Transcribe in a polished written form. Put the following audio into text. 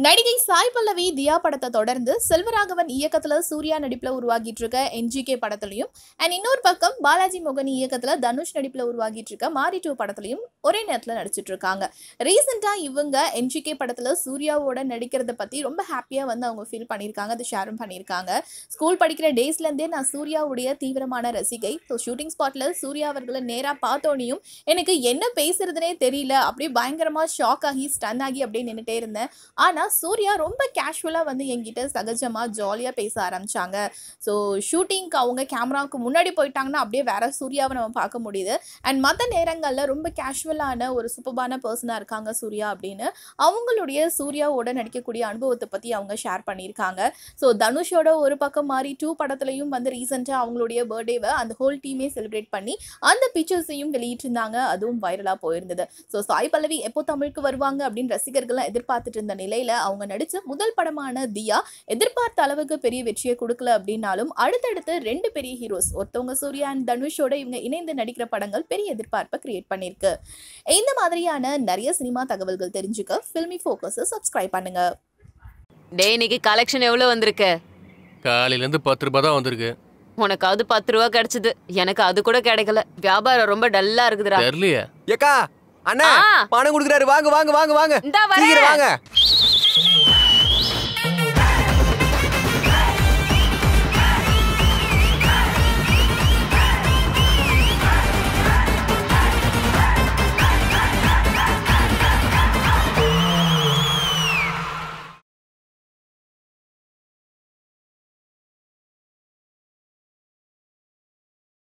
நடிகை சாய் பல்லவி தியா படத்தை தொடர்ந்து செல்வராகவன் இயக்கத்துல சூர்யா நடிப்புல உருவாகிட்டு இருக்க என்ஜிகே படத்திலையும் அண்ட் இன்னொரு பக்கம் பாலாஜி மோகன் இயக்கத்துல தனுஷ் நடிப்புல உருவாகிட்டு இருக்க மாரி 2 படத்திலையும் ஒரே நேரத்துல நடிச்சிட்டு இருக்காங்க. ரீசெண்டா இவங்க என்ஜிகே படத்துல சூர்யாவோட நடிக்கிறத பத்தி ரொம்ப ஹாப்பியா அவங்க ஃபீல் பண்ணியிருக்காங்க. அதை ஷேரும் பண்ணியிருக்காங்க. ஸ்கூல் படிக்கிற டேஸ்ல இருந்தே நான் சூர்யாவுடைய தீவிரமான ரசிகை. ஷூட்டிங் ஸ்பாட்ல சூர்யா அவர்களை நேரா பார்த்தோனையும் எனக்கு என்ன பேசுறதுனே தெரியல, அப்படியே பயங்கரமா ஷாக் ஆகி ஸ்டன் ஆகி அப்படியே நின்றுட்டே இருந்தேன். ஆனா சூர்யா ரொம்ப கேஷுவலா என்கிட்ட சகஜமா ஜாலியா பேச ஆரம்பிச்சாங்க. ஸோ ஷூட்டிங்க்கு அவங்க கேமராவுக்கு முன்னாடி போயிட்டாங்கன்னா அப்படியே வேற சூர்யாவை நம்ம பார்க்க முடியுது. அண்ட் மற்ற நேரங்களில் ரொம்ப கேஷுவலான ஒரு சூப்பர்பான பர்சனாக இருக்காங்க சூர்யா அப்படின்னு அவங்களுடைய சூர்யாவோட நடிக்கக்கூடிய அனுபவத்தை பற்றி அவங்க ஷேர் பண்ணியிருக்காங்க. ஸோ தனுஷோட ஒரு பக்கம் மாரி 2 படத்துலையும் ரீசெண்டாக அவங்களுடைய பர்த்டேவை அந்த ஹோல் டீமே செலிப்ரேட் பண்ணி அந்த பிக்சர்ஸையும் வெளியிட்டிருந்தாங்க. அதுவும் வைரலாக போயிருந்தது. ஸோ சாய் பல்லவி எப்போ தமிழுக்கு வருவாங்க அப்படின்னு ரசிகர்கள்லாம் எதிர்பார்த்துட்டு இருந்த நிலையில அவங்க நடிச்ச முதல் படமான தியா எதிர்பார்த்த அளவுக்கு பெரிய வெற்றியை கொடுக்கல அப்படின்னாலும் அடுத்தடுத்து 2 பெரிய ஹீரோஸ் ஒருத்தவங்க சூர்யா அண்ட் தனுஷோட இவங்க இணைந்து நடிக்கிற படங்கள் பெரிய எதிர்பார்ப்பை கிரியேட் பண்ணிருக்கு. இந்த மாதிரியான நிறைய சினிமா தகவல்கள் தெரிஞ்சுக்க ஃபில்மி ஃபோக்கஸ் சப்ஸ்கிரைப் பண்ணுங்க. டேய், இன்னைக்கு கலெக்ஷன் எவ்வளவு வந்திருக்கு? காலையில இருந்து 10 ரூபாய் தான் வந்திருக்கு. உனக்காவது 10 ரூபா கிடைச்சது, எனக்கு அது கூட கிடைக்கல. வியாபாரம் ரொம்ப டல்லா இருக்குதுடா. தெரியலையே. ஏக்கா அண்ணா பணம் கொடுக்குறாரு, வாங்க வாங்க வாங்க வாங்க இந்தா வரேன். வாங்க.